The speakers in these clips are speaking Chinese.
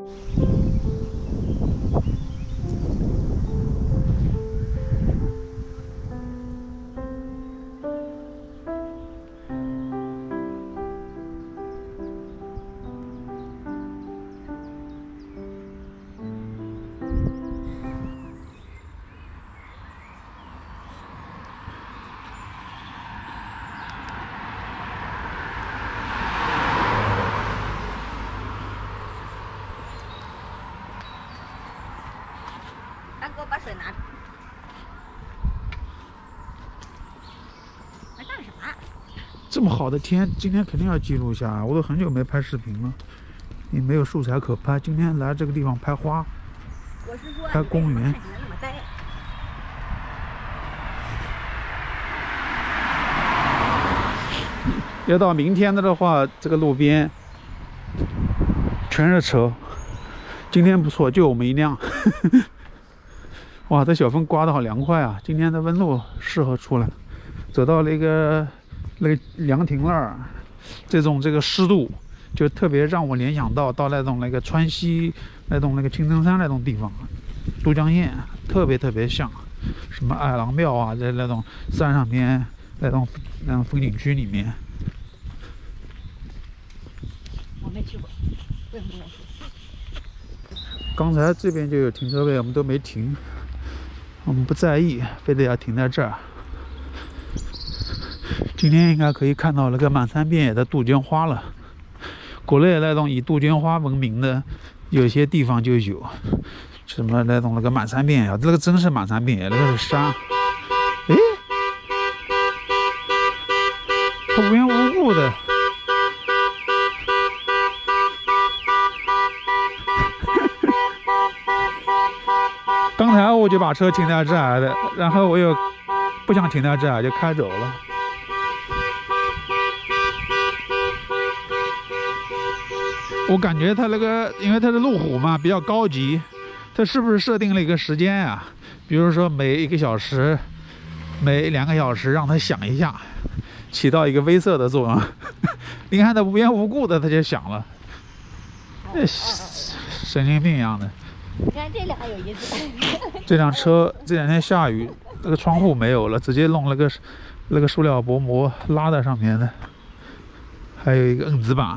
给我把水拿出。还干啥？ 这么好的天，今天肯定要记录下。我都很久没拍视频了，也没有素材可拍。今天来这个地方拍花， 我是说拍公园。 那么呆。 要到明天的话，这个路边全是车。今天不错，就我们一辆。哇，这小风刮得好凉快啊！今天的温度适合出来。走到那个凉亭那儿，这个湿度就特别让我联想到那个川西那个青城山那种地方，都江堰特别像。什么爱郎庙啊，在那种山上面那种风景区里面。 我没去过，为什么不能去？ 刚才这边就有停车位，我们都没停，我们不在意，非得要停在这儿。今天应该可以看到那个满山遍野的杜鹃花了。国内那种以杜鹃花闻名的，有些地方就有，什么那个满山遍野，这个真是满山遍野，那个是山。诶，它无缘无故的。刚才我就把车停在这儿的，然后我又不想停在这儿，就开走了。我感觉它那个，因为它是路虎嘛，比较高级，它是不是设定了一个时间呀？比如说每1个小时、每2个小时让它响一下，起到一个威慑的作用。你看它无缘无故的它就响了，神经病一样的。 你看这俩有意思。 这辆车这2天下雨，那个窗户没有了，直接弄了个塑料薄膜拉在上面的，还有一个摁子板。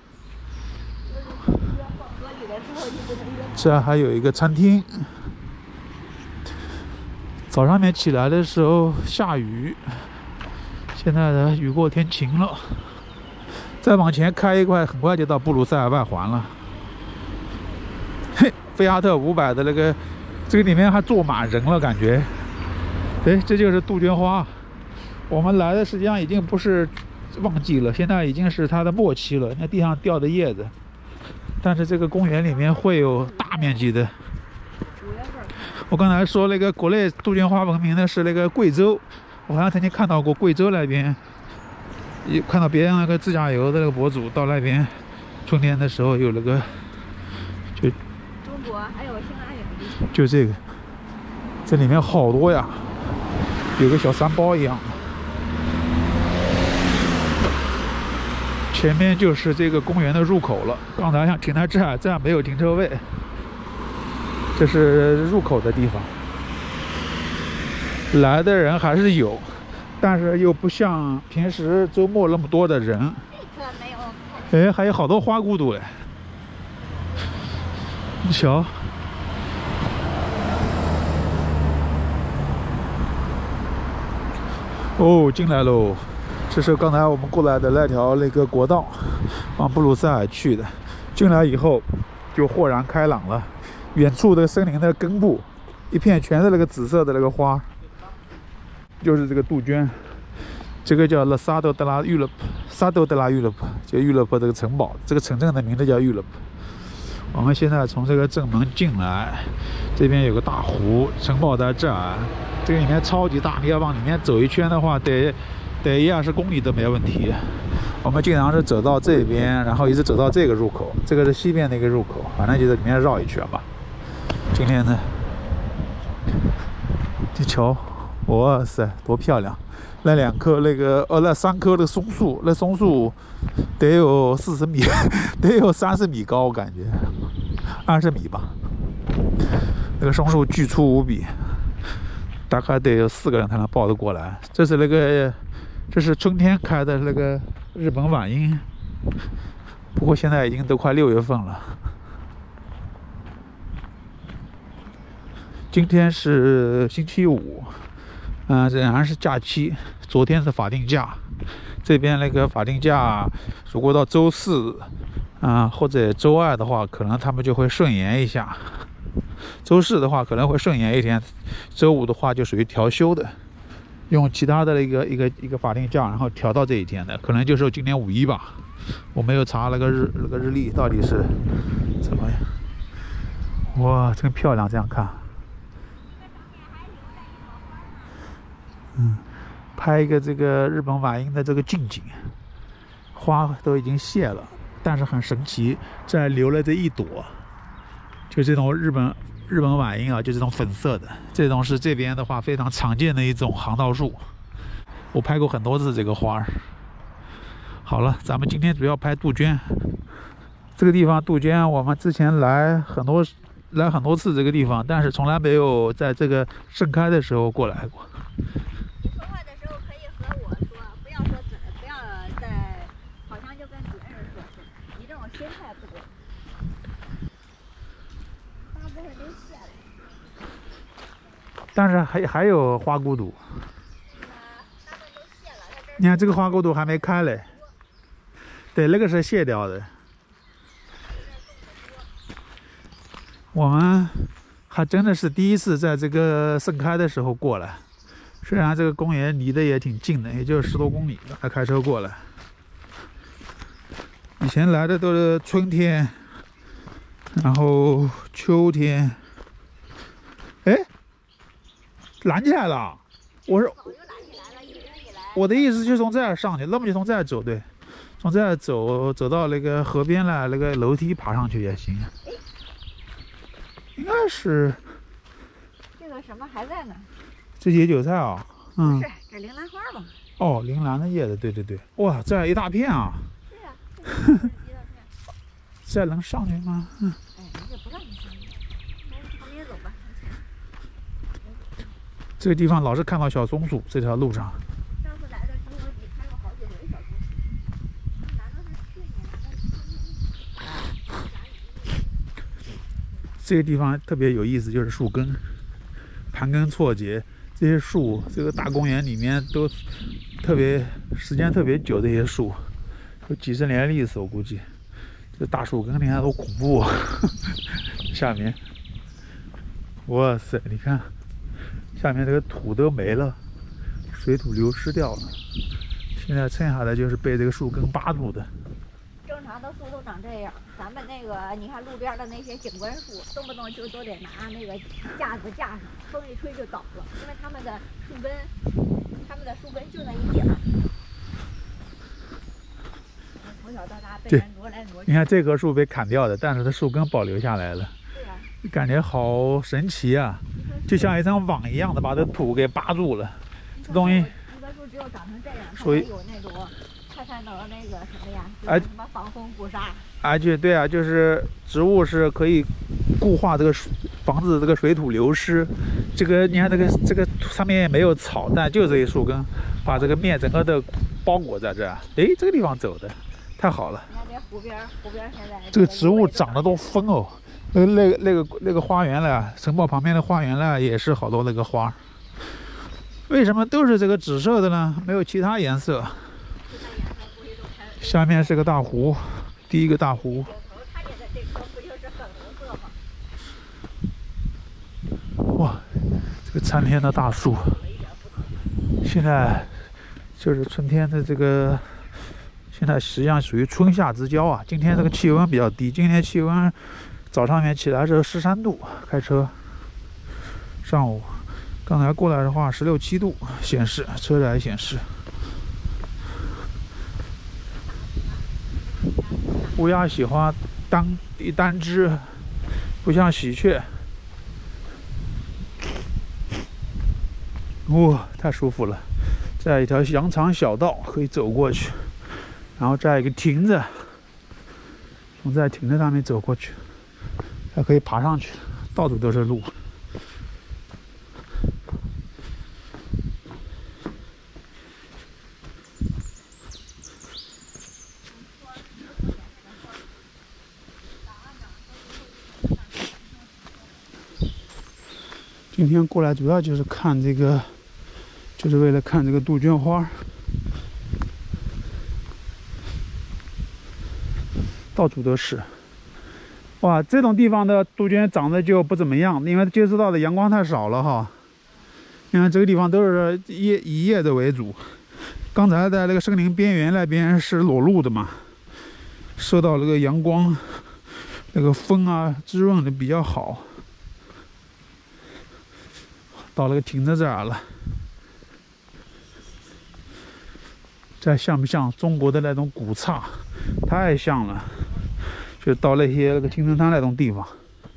这还有一个餐厅。早上面起来的时候下雨，现在的雨过天晴了。再往前开一块，很快就到布鲁塞尔外环了。嘿，菲亚特500的这个里面还坐满人了，感觉。哎，这就是杜鹃花。我们来的实际上已经不是旺季了，现在已经是它的末期了。那地上掉的叶子。但是这个公园里面会有大面积的。我刚才说那个国内杜鹃花闻名的是那个贵州，我好像曾经看到过贵州那边，有看到别人那个自驾游的那个博主到那边，春天的时候有那个，就中国还有兴安岭， 就这个，这里面好多呀，有个小山包一样。前面就是这个公园的入口了。刚才想停在这儿，这儿没有停车位。这是入口的地方。来的人还是有，但是又不像平时周末那么多的人。 这个没有。 哎，还有好多花骨朵哎！你瞧。哦，进来喽。这是刚才我们过来的那条国道，往布鲁塞尔去的。进来以后就豁然开朗了，远处的森林的根部，一片全是那个紫色的那个花，就是这个杜鹃。这个叫萨多德拉育勒普，就育勒普这个城堡，这个城镇的名字叫育勒普。我们现在从这个正门进来，这边有个大湖，城堡在这儿，这个里面超级大，你要往里面走一圈的话，得1-20公里都没问题。我们经常是走到这边，然后一直走到这个入口，这个是西边的一个入口，反正就在里面绕一圈吧。今天呢，你瞧，哇塞，多漂亮！那2棵那3棵的松树，那松树得有40米，得有30米高，我感觉 20米吧。那个松树巨粗无比，大概得有4个人才能抱得过来。这是春天开的那个日本晚樱，不过现在已经都快6月份了。今天是星期五，仍然是假期。昨天是法定假，这边那个法定假，如果到周4，或者周2的话，可能他们就会顺延一下。周4的话可能会顺延1天，周5的话就属于调休的，用其他的一个法定假，然后调到这一天的，可能就是今年5·1吧。我没有查那个日历到底是怎么样。哇，真漂亮！这样看，拍一个这个日本晚樱的这个近景，花都已经谢了，但是很神奇，这还留了这一朵，就这种日本晚樱啊，就这种粉色的，这种是这边的话非常常见的一种航道树，我拍过很多次这个花。好了，咱们今天主要拍杜鹃。这个地方杜鹃，我们之前来很多次这个地方，但是从来没有在这个盛开的时候过来过。 你说话的时候可以和我说，不要再好像就跟别人说，你这种心态不对。大部分都谢了。 但是还有花骨朵。 大部分都谢了，它这你看这个花骨朵还没开嘞。对，那个是谢掉的。我们还真的是第一次在这个盛开的时候过来，虽然这个公园离得也挺近的，也就是10多公里，还开车过来。以前来的都是春天，然后秋天。哎，拦起来了！我的意思就是从这儿上去，那么就从这儿走，对。从这儿走到那个河边来，那个楼梯爬上去也行。应该是这个什么还在呢？ 这野韭菜啊， 不是，这铃兰花吧？ 哦，铃兰的叶子，对对对。哇，这一大片啊！ 对呀，一大片。 这能上去吗？ 哎，人家不让你上去，往旁边走吧。 这个地方老是看到小松鼠，这条路上。 上次来的时候，你拍过好几回小松鼠。难道是去年这个地方特别有意思，就是树根盘根错节，这些树，这个大公园里面都时间特别久，这些树有几十年历史，我估计。这大树根你看多恐怖啊！下面，哇塞，你看下面这个土都没了，水土流失掉了。现在剩下的就是被这个树根扒住的。 正常的树都长这样，咱们那个你看路边的那些景观树，动不动就都得拿那个架子架上，风一吹就倒了，因为它们的树根就那一点儿。从小到大被人挪来挪去。 你看这棵树被砍掉的，但是它树根保留下来了。 对呀。 感觉好神奇啊，就像一张网一样的把这土给扒住了。这东西， 一棵树只有长成这样，才能有那种，它才能那个什么呀，就是什么防风固沙。 而且对啊，就是植物是可以固化这个防止这个水土流失。这个你看这个上面也没有草，但就这一树根把这个面整个的包裹在这儿。哎，这个地方走的太好了。 你看这湖边现在这个植物长得都疯哦。那个花园了，城堡旁边的花园了，也是好多那个花。为什么都是这个紫色的呢？没有其他颜色。下面是个大湖，第一个大湖。哇，这个参天的大树，现在就是春天的这个，现在实际上属于春夏之交啊。今天这个气温比较低，今天气温早上面起来是13度，开车。上午刚才过来的话16、17度显示，车载显示。乌鸦喜欢单只，不像喜鹊。哇，太舒服了！这一条羊肠小道可以走过去，然后再一个亭子，从这亭子上面走过去， 还可以爬上去，到处都是路。今天过来主要就是看这个，就是为了看这个杜鹃花，到处都是。哇，这种地方的杜鹃长得就不怎么样，因为接触到的阳光太少了哈。你看这个地方都是以叶子为主，刚才在那个森林边缘那边是裸露的嘛，受到那个阳光、那个风啊滋润的比较好。到那个停在这儿了，这像不像中国的那种古刹？太像了，就到那些那个青城滩那种地方。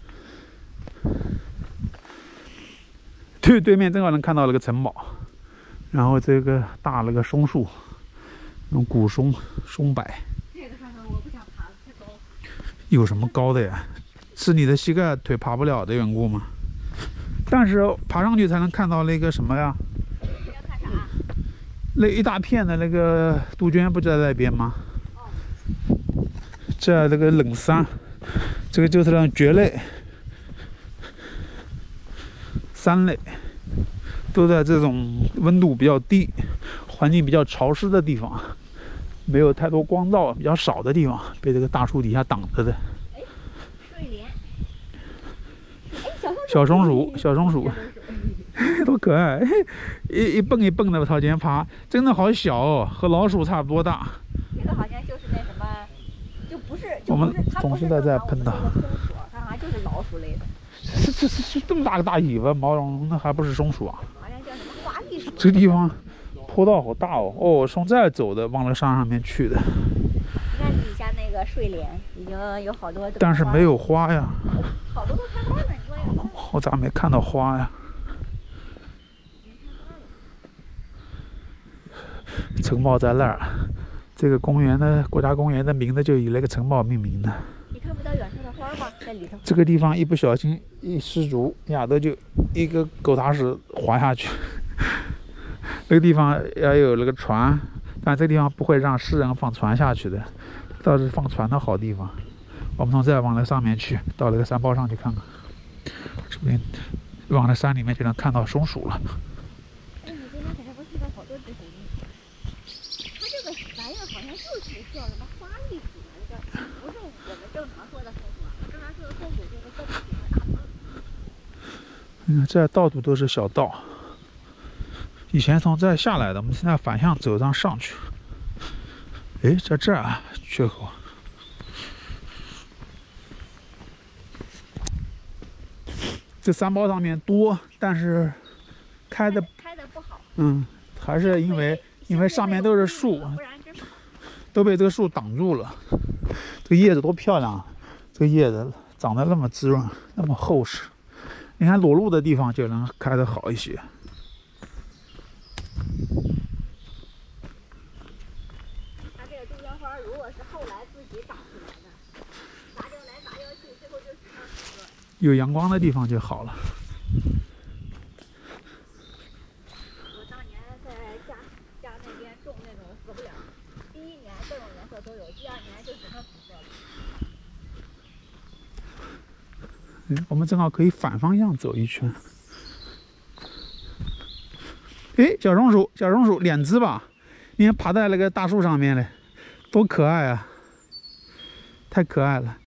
对面正好能看到那个城堡，然后这个大那个松树，那种古松柏。 这个上头我不想爬，太高。 有什么高的呀？是你的膝盖腿爬不了的缘故吗？但是爬上去才能看到那个什么呀？ 要看啥？ 那一大片的那个杜鹃不就在那边吗？ 哦。 这那个冷杉，这个就是那种蕨类、杉类，都在这种温度比较低、环境比较潮湿的地方，没有太多光照、比较少的地方，被这个大树底下挡着的。 哎，睡莲。 小松鼠，多可爱！一蹦一蹦的朝前爬，真的好小哦，和老鼠差不多大。 这个好像就是那什么，就不是， 我们同时在喷它。 松鼠，它好像就是老鼠类的。 这么大个大尾巴，毛茸茸的，还不是松鼠啊？ 好像叫什么花栗鼠。 这个地方坡道好大哦，哦，从这儿走的，往那山上面去的。 你看底下那个睡莲，已经有好多。 但是没有花呀。 好多都开花了，你说有？ 我咋没看到花呀？城堡在那儿，这个公园的国家公园的名字就以那个城堡命名的。 你看不到远处的花吗？在里头。 这个地方一不小心一失足，亚德就一个狗踏实滑下去。那个地方要有那个船，但这个地方不会让诗人放船下去的，倒是放船的好地方。我们从这儿往那上面去，到那个山包上去看看，说不定往那山里面就能看到松鼠了。 哎，你今天给它不是到好多只狐狸？它这个玩意儿好像就是叫什么花栗鼠来着，不是我们正常说的松鼠啊，正常说的松鼠就是这么几个大字。 这到处都是小道，以前从这儿下来的，我们现在反向走上去。哎，在这儿啊，缺口。这山包上面多，但是开的不好。 还是因为上面都是树，都被这个树挡住了。这个叶子多漂亮啊！这个叶子长得那么滋润，那么厚实。你看裸露的地方就能开得好一些。 它这个杜鹃花如果是后来自己长出来的，杂交来杂交去，最后就只剩几个。 有阳光的地方就好了。 我当年在家那边种那种死不了，第一年各种颜色都有，第二年就只剩紫色了。 我们正好可以反方向走一圈。哎，小松鼠，2只吧？你看爬在那个大树上面嘞，多可爱啊！太可爱了。